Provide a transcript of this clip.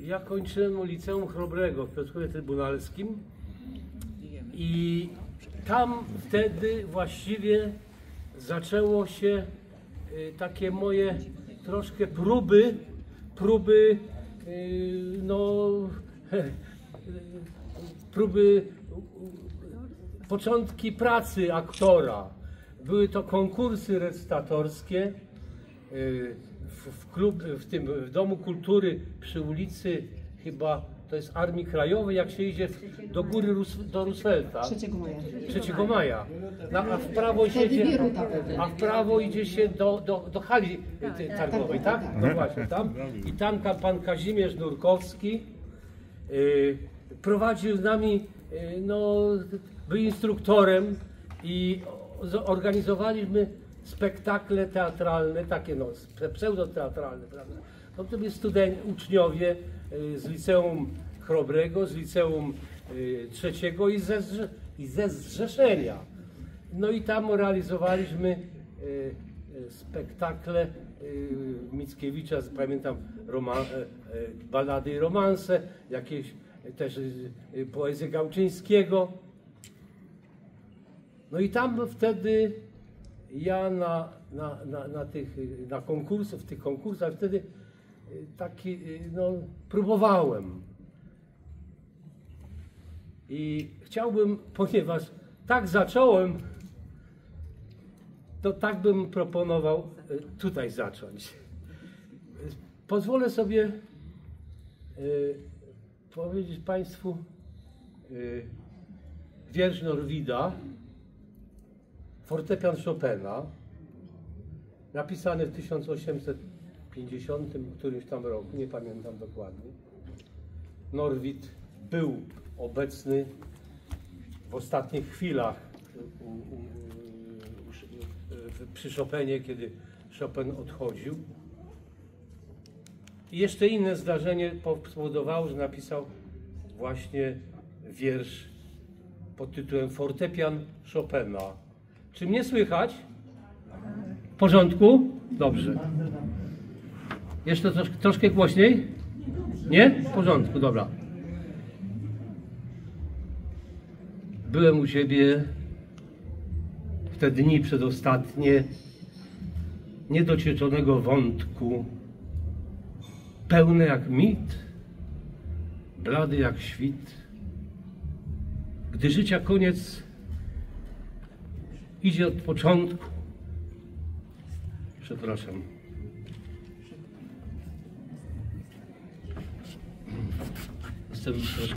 Ja kończyłem liceum Chrobrego w Piotrkowie Trybunalskim i tam wtedy właściwie zaczęło się takie moje troszkę początki pracy aktora. Były to konkursy recytatorskie w Domu Kultury przy ulicy, chyba to jest Armii Krajowej, jak się idzie do góry do Roosevelta. 3 Maja. A w prawo idzie się do hali targowej, tak? No właśnie, tam. I tam pan Kazimierz Nurkowski prowadził z nami, był instruktorem i zorganizowaliśmy spektakle teatralne, takie pseudoteatralne, prawda? No to byli uczniowie z liceum Chrobrego, z liceum trzeciego i ze Zrzeszenia. No i tam realizowaliśmy spektakle Mickiewicza, pamiętam balady i romanse, jakieś też poezję Gałczyńskiego. No i tam wtedy ja w tych konkursach wtedy próbowałem. I chciałbym, ponieważ tak zacząłem, to tak bym proponował tutaj zacząć. Pozwolę sobie powiedzieć Państwu wiersz Norwida, fortepian Chopina, napisany w 1850 którymś tam roku, nie pamiętam dokładnie. Norwid był obecny w ostatnich chwilach przy Chopinie, kiedy Chopin odchodził. I jeszcze inne zdarzenie spowodowało, że napisał właśnie wiersz pod tytułem Fortepian Chopina. Czy mnie słychać? W porządku? Dobrze. Jeszcze troszkę głośniej? Nie? W porządku, dobra. Byłem u ciebie w te dni przedostatnie niedocieczonego wątku, pełne jak mit, blady jak świt, gdy życia koniec idzie od początku. Przepraszam. Jestem troszkę